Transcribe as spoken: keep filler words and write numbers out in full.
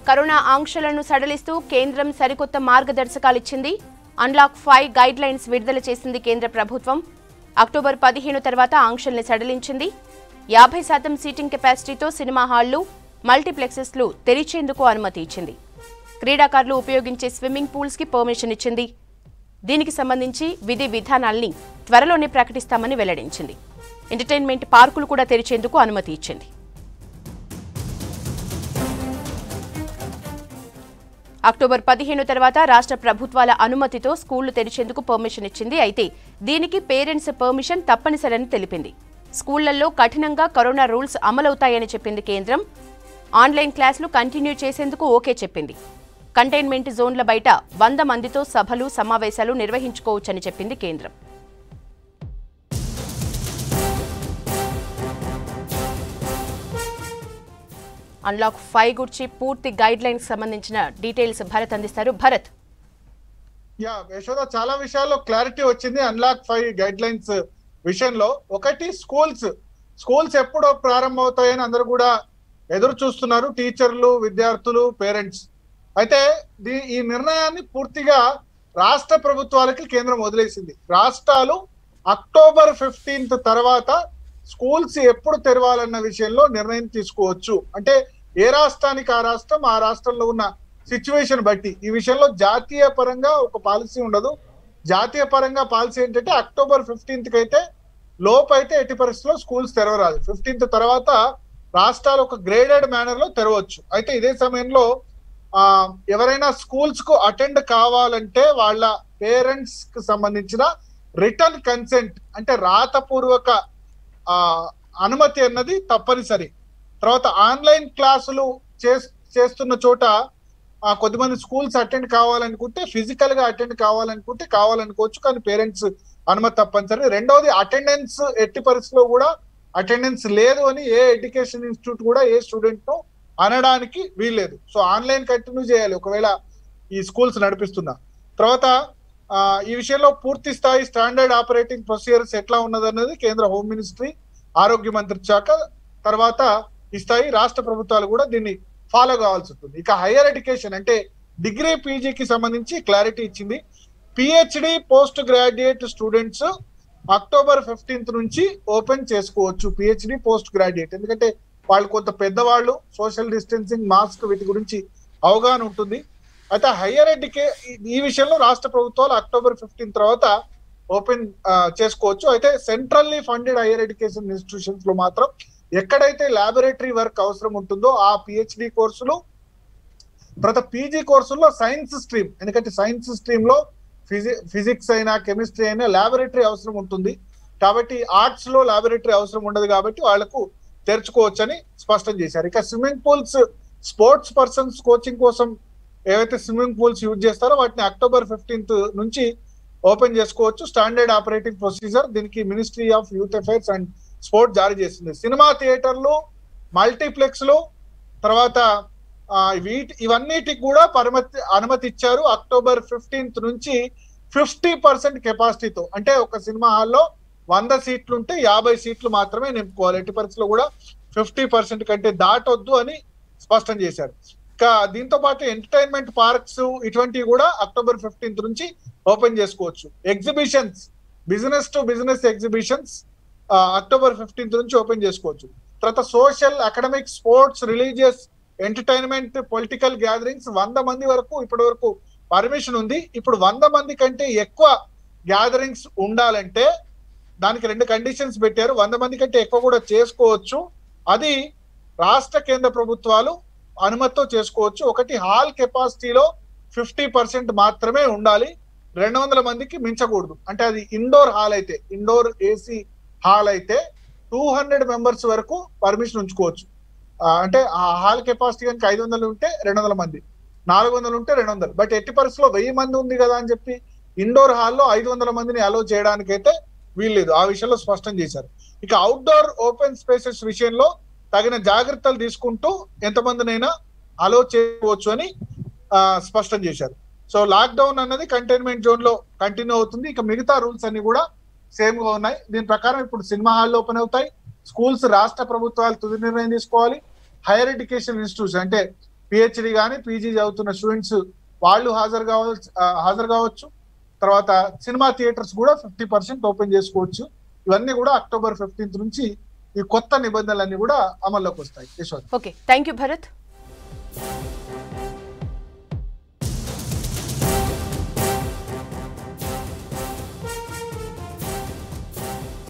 Corona ఆంక్షలను సడలిస్తూ కేంద్రం సరికొత్త మార్గదర్శకాలు ఇచ్చింది. అన్లాక్ ఫైవ్ గైడ్ లైన్స్ విడుదల చేసింది కేంద్ర ప్రభుత్వం. అక్టోబర్ పదిహేను తర్వాత ఆంక్షల్ని సడలించింది. యాభై శాతం సీటింగ్ కెపాసిటీతో సినిమా హాళ్లు, మల్టీప్లెక్సెస్లు తెరిచేందుకు అనుమతి ఇచ్చింది. క్రీడాకారులు ఉపయోగించే స్విమ్మింగ్ పూల్స్ కి పర్మిషన్ ఇచ్చింది. దీనికి సంబంధించి విధి విధానాల్ని త్వరలోనే ప్రకటిస్తామని వెల్లడించింది. ఎంటర్టైన్మెంట్ పార్కులు కూడా తెరిచేందుకు అనుమతి ఇచ్చింది. అక్టోబర్ పదిహేను తర్వాత రాష్ట్ర ప్రభుత్వాల అనుమతితో స్కూళ్లు తెరిచేందుకు పర్మిషన్ ఇచ్చింది. అయితే దీనికి పేరెంట్స్ పర్మిషన్ తప్పనిసరని తెలిపింది. స్కూళ్లలో కఠినంగా కరోనా రూల్స్ అమలవుతాయని చెప్పింది కేంద్రం. ఆన్లైన్ క్లాసులు కంటిన్యూ చేసేందుకు ఓకే చెప్పింది. కంటైన్మెంట్ జోన్ల బయట వంద మందితో సభలు, సమావేశాలు నిర్వహించుకోవచ్చని చెప్పింది కేంద్రం. అన్లాక్ ఫైవ్ గురించి పూర్తి గైడ్ లైన్స్ సంబంధించిన డీటెయిల్స్ భరత్ అందిస్తారు. భరత్. యా యశోద, చాలా విషయాల్లో క్లారిటీ వచ్చింది అన్లాక్ ఫైవ్ గైడ్ లైన్స్ విషయంలో. ఒకటి, స్కూల్స్ స్కూల్స్ ఎప్పుడో ప్రారంభమవుతాయని అందరూ కూడా ఎదురు చూస్తున్నారు, టీచర్లు, విద్యార్థులు, పేరెంట్స్. అయితే ఈ నిర్ణయాన్ని పూర్తిగా రాష్ట్ర ప్రభుత్వాలకి కేంద్రం వదిలేసింది. రాష్ట్రాలు అక్టోబర్ ఫిఫ్టీన్త్ తర్వాత స్కూల్స్ ఎప్పుడు తెరవాలన్న విషయంలో నిర్ణయం తీసుకోవచ్చు. అంటే ఏ రాష్ట్రానికి ఆ రాష్ట్రం, ఆ రాష్ట్రంలో ఉన్న సిచ్యువేషన్ బట్టి. ఈ విషయంలో జాతీయ పరంగా ఒక పాలసీ ఉండదు. జాతీయ పరంగా పాలసీ ఏంటంటే అక్టోబర్ ఫిఫ్టీన్త్ కి అయితే లోపు అయితే ఎట్టి పరిస్థితుల్లో స్కూల్స్ తెరవరాదు. ఫిఫ్టీన్త్ తర్వాత రాష్ట్రాలు ఒక గ్రేడెడ్ మేనర్ లో తెరవచ్చు. అయితే ఇదే సమయంలో ఆ ఎవరైనా స్కూల్స్ కు అటెండ్ కావాలంటే వాళ్ళ పేరెంట్స్ కి సంబంధించిన రిటర్న్ కన్సెంట్, అంటే రాతపూర్వక ఆ అనుమతి అన్నది తప్పనిసరి. తర్వాత ఆన్లైన్ క్లాసులు చేస్తున్న చోట కొద్దిమంది స్కూల్స్ అటెండ్ కావాలనుకుంటే, ఫిజికల్ గా అటెండ్ కావాలనుకుంటే కావాలనుకోవచ్చు, కానీ పేరెంట్స్ అనుమతి తప్పనిసరి. రెండవది, అటెండెన్స్ ఎట్టి పరిస్థితిలో కూడా అటెండెన్స్ లేదు అని ఏ ఎడ్యుకేషన్ ఇన్స్టిట్యూట్ కూడా ఏ స్టూడెంట్ ను అనడానికి వీల్లేదు. సో ఆన్లైన్ కంటిన్యూ చేయాలి ఒకవేళ ఈ స్కూల్స్ నడిపిస్తున్నా. తర్వాత ఆ ఈ విషయంలో పూర్తి స్థాయి స్టాండర్డ్ ఆపరేటింగ్ ప్రొసీజర్స్ ఎట్లా ఉన్నదన్నది కేంద్ర హోమ్ మినిస్ట్రీ, ఆరోగ్య మంత్రిత్వ శాఖ తర్వాత ఈ స్థాయి రాష్ట్ర ప్రభుత్వాలు కూడా దీన్ని ఫాలో కావాల్సి ఉంటుంది. ఇక హైయర్ ఎడ్యుకేషన్ అంటే డిగ్రీ, పీజీకి సంబంధించి క్లారిటీ ఇచ్చింది. PhD, post graduate students October fifteenth నుంచి ఓపెన్ చేసుకోవచ్చు. పిహెచ్డి, పోస్ట్ గ్రాడ్యుయేట్, ఎందుకంటే వాళ్ళు కొంత పెద్దవాళ్ళు, సోషల్ డిస్టెన్సింగ్, మాస్క్ వీటి గురించి అవగాహన ఉంటుంది. అయితే హైయర్ ఎడ్యుకే ఈ విషయంలో రాష్ట్ర ప్రభుత్వాలు అక్టోబర్ ఫిఫ్టీన్ తర్వాత ఓపెన్ చేసుకోవచ్చు. అయితే centrally funded higher education institutions లో మాత్రం ఎక్కడైతే ల్యాబొరేటరీ వర్క్ అవసరం ఉంటుందో ఆ పిహెచ్డి కోర్సులు, తర్వాత పీజీ కోర్సుల్లో సైన్స్ స్ట్రీమ్, ఎందుకంటే సైన్స్ స్ట్రీమ్ లో ఫిజి ఫిజిక్స్ అయినా కెమిస్ట్రీ అయినా ల్యాబొరేటరీ అవసరం ఉంటుంది. కాబట్టి ఆర్ట్స్ లో ల్యాబొరేటరీ అవసరం ఉండదు, కాబట్టి వాళ్లకు తెరుచుకోవచ్చని స్పష్టం చేశారు. ఇక swimming pools, sports persons coaching కోసం ఏవైతే స్విమ్మింగ్ పూల్స్ యూజ్ చేస్తారో వాటిని అక్టోబర్ ఫిఫ్టీన్త్ నుంచి ఓపెన్ చేసుకోవచ్చు. స్టాండర్డ్ ఆపరేటింగ్ ప్రొసీజర్ దీనికి ministry of youth affairs and sport జారీ చేస్తుంది. సినిమా థియేటర్లు, మల్టీప్లెక్స్లు, తర్వాత వీటి ఇవన్నిటికి కూడా పరిమితి అనుమతి ఇచ్చారు. అక్టోబర్ ఫిఫ్టీన్త్ నుంచి ఫిఫ్టీ పర్సెంట్ కెపాసిటీతో, అంటే ఒక సినిమా హాల్లో వంద సీట్లు ఉంటే యాభై సీట్లు మాత్రమే నింపుకోవాలి. ఎట్టి పరిస్థితుల్లో కూడా ఫిఫ్టీ పర్సెంట్ కంటే దాటొద్దు అని స్పష్టం చేశారు. ఇంకా దీంతో పాటు ఎంటర్టైన్మెంట్ పార్క్స్ ఇటువంటివి కూడా అక్టోబర్ ఫిఫ్టీన్త్ నుంచి ఓపెన్ చేసుకోవచ్చు. Exhibitions, business to business exhibitions October fifteenth నుంచి ఓపెన్ చేసుకోవచ్చు. తర్వాత social, academic, sports, religious, entertainment, political gatherings వంద మంది వరకు ఇప్పటి వరకు పర్మిషన్ ఉంది. ఇప్పుడు వంద మంది కంటే ఎక్కువ గ్యాదరింగ్స్ ఉండాలంటే దానికి రెండు కండిషన్స్ పెట్టారు. వంద మంది కంటే ఎక్కువ కూడా చేసుకోవచ్చు. అది రాష్ట్ర కేంద్ర ప్రభుత్వాలు అనుమతితో చేసుకోవచ్చు. ఒకటి, హాల్ కెపాసిటీలో ఫిఫ్టీ పర్సెంట్ మాత్రమే ఉండాలి, రెండు వందల మందికి మించకూడదు. అంటే అది ఇండోర్ హాల్ అయితే, ఇండోర్ ఏసీ హాల్ అయితే టూ హండ్రెడ్ మెంబర్స్ వరకు పర్మిషన్ ఉంచుకోవచ్చు. అంటే ఆ హాల్ కెపాసిటీ కనుక ఐదు వందలు ఉంటే రెండు వందల మంది, నాలుగు వందలు ఉంటే రెండు వందలు. బట్ ఎట్టి పరిస్థితిలో వెయ్యి మంది ఉంది కదా అని చెప్పి ఇండోర్ హాల్లో ఐదు వందల మందిని అలో చేయడానికైతే వీల్లేదు. ఆ విషయంలో స్పష్టం చేశారు. ఇక అవుట్డోర్ ఓపెన్ స్పేసెస్ విషయంలో తగిన జాగ్రత్తలు తీసుకుంటూ ఎంతమందినైనా అలో చేయవచ్చు అని స్పష్టం చేశారు. సో లాక్డౌన్ అన్నది కంటైన్మెంట్ జోన్ లో కంటిన్యూ అవుతుంది. ఇక మిగతా రూల్స్ అన్ని కూడా సేమ్ గా ఉన్నాయి. దీని ప్రకారం ఇప్పుడు సినిమా హాల్ ఓపెన్ అవుతాయి. స్కూల్స్ రాష్ట్ర ప్రభుత్వాలు తుది నిర్ణయం తీసుకోవాలి. హైయర్ ఎడ్యుకేషన్ ఇన్స్టిట్యూషన్ అంటే పిహెచ్డి కానీ పీజీ చదువుతున్న స్టూడెంట్స్ వాళ్ళు హాజరు కావచ్చు హాజరు కావచ్చు. తర్వాత సినిమా థియేటర్స్ కూడా ఫిఫ్టీ పర్సెంట్ ఓపెన్ చేసుకోవచ్చు. ఇవన్నీ కూడా అక్టోబర్ ఫిఫ్టీన్త్ నుంచి ఈ కొత్త నిబంధనలన్నీ కూడా అమల్లోకి వస్తాయి. Yashoda. Okay, thank you Bharat.